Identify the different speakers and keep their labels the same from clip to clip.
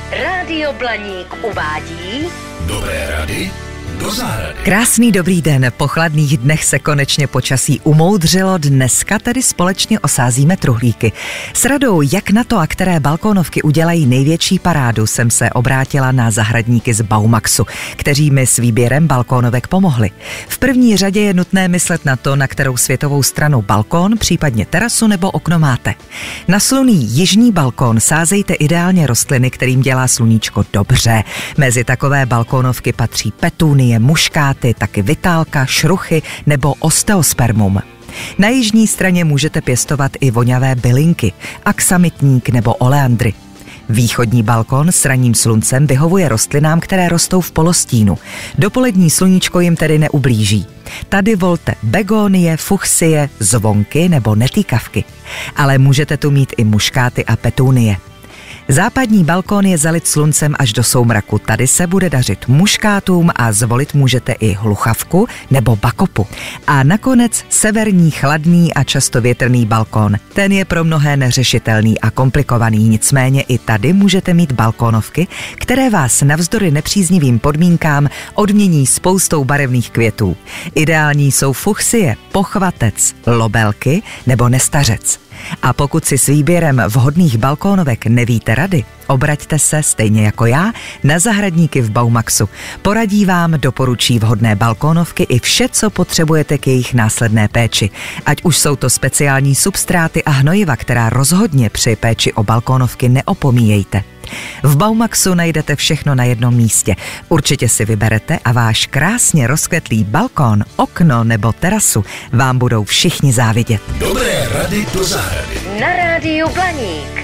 Speaker 1: Rádio Blaník uvádí
Speaker 2: Dobré rady do zahrady.
Speaker 3: Krásný dobrý den, po chladných dnech se konečně počasí umoudřilo, dneska tedy společně osázíme truhlíky. S radou, jak na to a které balkónovky udělají největší parádu, jsem se obrátila na zahradníky z Baumaxu, kteří mi s výběrem balkónovek pomohli. V první řadě je nutné myslet na to, na kterou světovou stranu balkón, případně terasu nebo okno máte. Na slunný jižní balkón sázejte ideálně rostliny, kterým dělá sluníčko dobře. Mezi takové balkónovky patří petunie, muškáty, taky vitálka, šruchy nebo osteospermum. Na jižní straně můžete pěstovat i voňavé bylinky, aksamitník nebo oleandry. Východní balkon s ranním sluncem vyhovuje rostlinám, které rostou v polostínu. Dopolední sluníčko jim tedy neublíží. Tady volte begonie, fuchsie, zvonky nebo netýkavky. Ale můžete tu mít i muškáty a petunie. Západní balkón je zalit sluncem až do soumraku. Tady se bude dařit muškátům a zvolit můžete i hluchavku nebo bakopu. A nakonec severní chladný a často větrný balkón. Ten je pro mnohé neřešitelný a komplikovaný, nicméně i tady můžete mít balkónovky, které vás navzdory nepříznivým podmínkám odmění spoustou barevných květů. Ideální jsou fuchsie, pochvatec, lobelky nebo nestařec. A pokud si s výběrem vhodných balkónovek nevíte rady, obraťte se, stejně jako já, na zahradníky v Baumaxu. Poradí vám, doporučí vhodné balkónovky i vše, co potřebujete k jejich následné péči. Ať už jsou to speciální substráty a hnojiva, která rozhodně při péči o balkónovky neopomíjejte. V Baumaxu najdete všechno na jednom místě. Určitě si vyberete a váš krásně rozkvetlý balkón, okno nebo terasu vám budou všichni závidět.
Speaker 2: Dobré rady do zahrady.
Speaker 1: na Rádiu Blaník.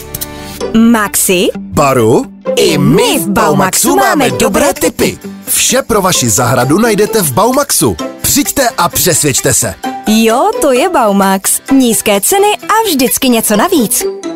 Speaker 4: Maxi,
Speaker 5: Baru, i my v Baumaxu máme dobré tipy. Vše pro vaši zahradu najdete v Baumaxu. Přijďte a přesvědčte se.
Speaker 4: jo, to je Baumax. Nízké ceny a vždycky něco navíc.